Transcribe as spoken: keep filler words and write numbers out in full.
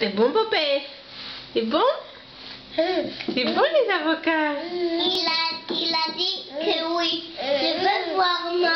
C'est bon, Popeye? C'est bon? C'est bon, les avocats? Il a, il a dit que oui. Je veux voir ma